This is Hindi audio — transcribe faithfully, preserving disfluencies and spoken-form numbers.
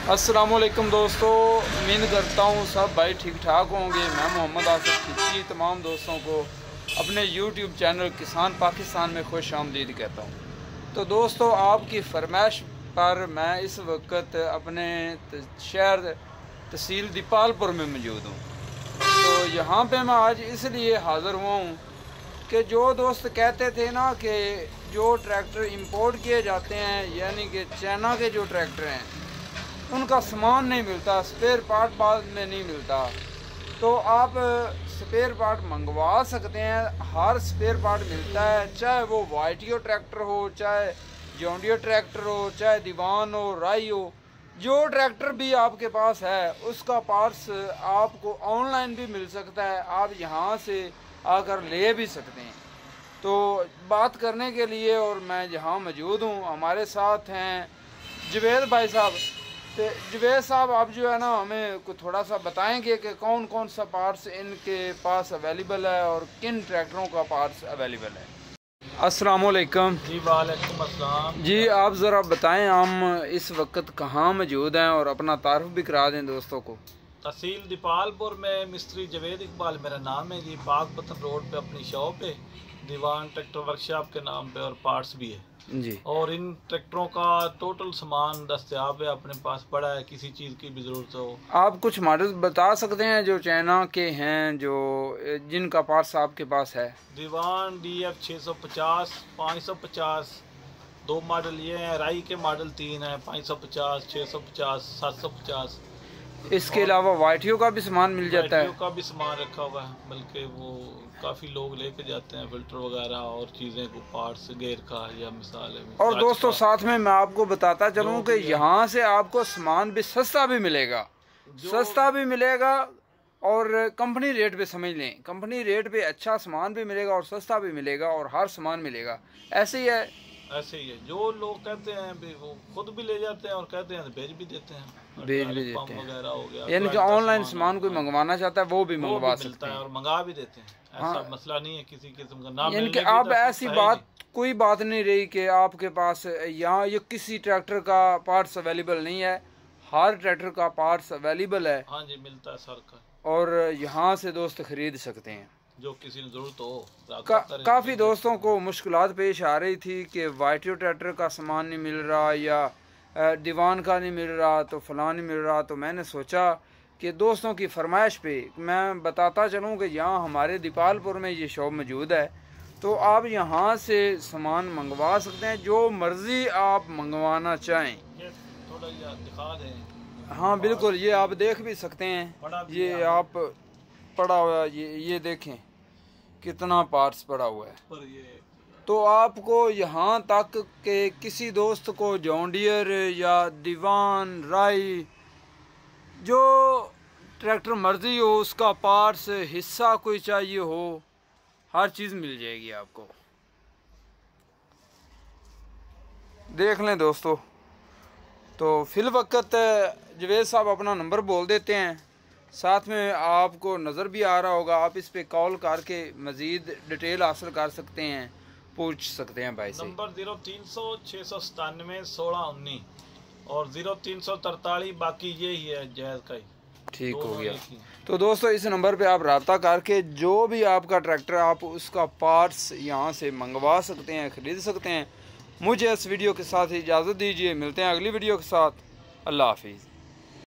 अस्सलामुअलैकुम दोस्तों, उम्मीद करता हूँ सब भाई ठीक ठाक होंगे। मैं मोहम्मद आसिफ खिची तमाम दोस्तों को अपने यूट्यूब चैनल किसान पाकिस्तान में खुश आमदीद कहता हूँ। तो दोस्तों, आपकी फरमाइश पर मैं इस वक्त अपने शहर तहसील दीपालपुर में मौजूद हूँ। तो यहाँ पे मैं आज इसलिए हाज़िर हुआ हूँ कि जो दोस्त कहते थे ना कि जो ट्रैक्टर इंपोर्ट किए जाते हैं, यानी कि चाइना के जो ट्रैक्टर हैं, उनका सामान नहीं मिलता, स्पेयर पार्ट बाद में नहीं मिलता। तो आप स्पेयर पार्ट मंगवा सकते हैं, हर स्पेयर पार्ट मिलता है, चाहे वो वाइटियो ट्रैक्टर हो, चाहे जॉन्डियर ट्रैक्टर हो, चाहे दीवान हो, राई हो। जो ट्रैक्टर भी आपके पास है उसका पार्ट्स आपको ऑनलाइन भी मिल सकता है, आप यहाँ से आकर ले भी सकते हैं। तो बात करने के लिए और मैं जहाँ मौजूद हूँ, हमारे साथ हैं जवेद भाई साहब। तो जवेद साहब, आप जो है ना हमें कुछ थोड़ा सा बताएंगे कि कौन कौन सा पार्ट्स इनके पास अवेलेबल है और किन ट्रैक्टरों का पार्ट्स अवेलेबल है। अस्सलामुअलैकुम। जी वालेकुम अस्सलाम। जी, आप ज़रा बताएं हम इस वक्त कहाँ मौजूद हैं और अपना तारुफ भी करा दें दोस्तों को। तहसील दीपालपुर में मिस्त्री जवेद इकबाल मेरा नाम है जी। पाकपतन रोड पे अपनी शॉप है, दीवान ट्रैक्टर वर्कशॉप के नाम पे, और पार्ट्स भी है जी। और इन ट्रैक्टरों का टोटल सामान दस्तयाब है, अपने पास पड़ा है, किसी चीज़ की भी ज़रूरत हो। आप कुछ मॉडल बता सकते हैं जो चाइना के हैं, जो जिनका पार्ट्स आपके पास है? दीवान डी एफ छः सौ पचास, पाँच सौ पचास, दो मॉडल ये हैं। राई के मॉडल तीन हैं, पाँच सौ पचास, छः सौ पचास, सात सौ पचास। इसके अलावा वाइटियो का भी सामान मिल जाता है? वाइटियो का भी सामान रखा हुआ है, बल्कि वो काफ़ी लोग लेके जाते हैं, फिल्टर वगैरह और चीज़ें को, पार्ट्स गेयर का या मिसाल है। और दोस्तों, साथ में मैं आपको बताता चलूँ कि यहाँ से आपको सामान भी सस्ता भी मिलेगा, सस्ता भी मिलेगा और कंपनी रेट पे समझ लें, कंपनी रेट पे अच्छा सामान भी मिलेगा और सस्ता भी मिलेगा और हर सामान मिलेगा। ऐसे ही है, ऐसे ही है। जो लोग कहते हैं भी वो खुद भी ले जाते हैं और कहते हैं भेज भी देते हैं, भेज भी देते हैं वगैरह हो गया। यानी कि ऑनलाइन सामान कोई मंगवाना चाहता है वो भी मंगवा सकता है और मंगा भी देते हैं। ऐसा हाँ, मसला नहीं है किसी किस्म का। नाम यानी कि अब ऐसी बात कोई बात नहीं रही कि आपके पास यहाँ ये किसी ट्रैक्टर का पार्ट्स अवेलेबल नहीं है, हर ट्रैक्टर का पार्ट्स अवेलेबल है। हाँ जी, मिलता है सर का, और यहाँ से दोस्त खरीद सकते हैं जो किसी ने जरूरत हो। का, काफ़ी दोस्तों को मुश्किलात पेश आ रही थी कि वाइटियो ट्रैक्टर का सामान नहीं मिल रहा या दीवान का नहीं मिल रहा, तो फलां नहीं मिल रहा। तो मैंने सोचा कि दोस्तों की फरमाइश पे मैं बताता चलूँ कि यहाँ हमारे दीपालपुर में ये शॉप मौजूद है। तो आप यहाँ से सामान मंगवा सकते हैं, जो मर्ज़ी आप मंगवाना चाहें। थोड़ा दिखा दें। हाँ बिल्कुल, ये आप देख भी सकते हैं, ये आप पड़ा हुआ है, ये ये देखें कितना पार्ट्स पड़ा हुआ है। पर ये तो आपको यहाँ तक के किसी दोस्त को जॉन्डियर या दीवान, राई, जो ट्रैक्टर मर्जी हो उसका पार्ट्स हिस्सा कोई चाहिए हो, हर चीज़ मिल जाएगी आपको। देख लें दोस्तों। तो फिल वक्त जवेद साहब अपना नंबर बोल देते हैं, साथ में आपको नज़र भी आ रहा होगा, आप इस पे कॉल करके मज़ीद डिटेल हासिल कर सकते हैं, पूछ सकते हैं भाई से। नंबर जीरो तीन सौ छः सौ सतानवे सोलह उन्नीस और जीरो तीन सौ तरतालीस, बाकी यही है जैज़ का ही। ठीक हो गया। तो दोस्तों, इस नंबर पे आप रब्ता करके जो भी आपका ट्रैक्टर, आप उसका पार्ट्स यहाँ से मंगवा सकते हैं, ख़रीद सकते हैं। मुझे इस वीडियो के साथ इजाज़त दीजिए, मिलते हैं अगली वीडियो के साथ। अल्लाह हाफिज़।